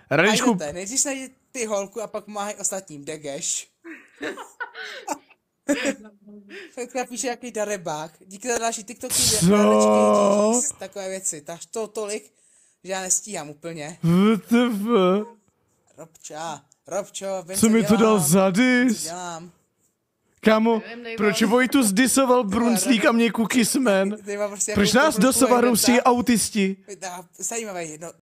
Radičku. Nejdřív najdi ty holku a pak pomáhaj ostatním, degeš. Fetka píše jaký darebák. Díky za další TikToky, takové věci. Tak to tolik, že já nestíhám úplně. WTF? Robčo, vím, Co mi to dal za dis? Dělám. Kámo, proč Vojtu zdisoval Brunslík a mě Cookiesman? Prostě Proč nás dosova roustí autisti? Zajímavé, no,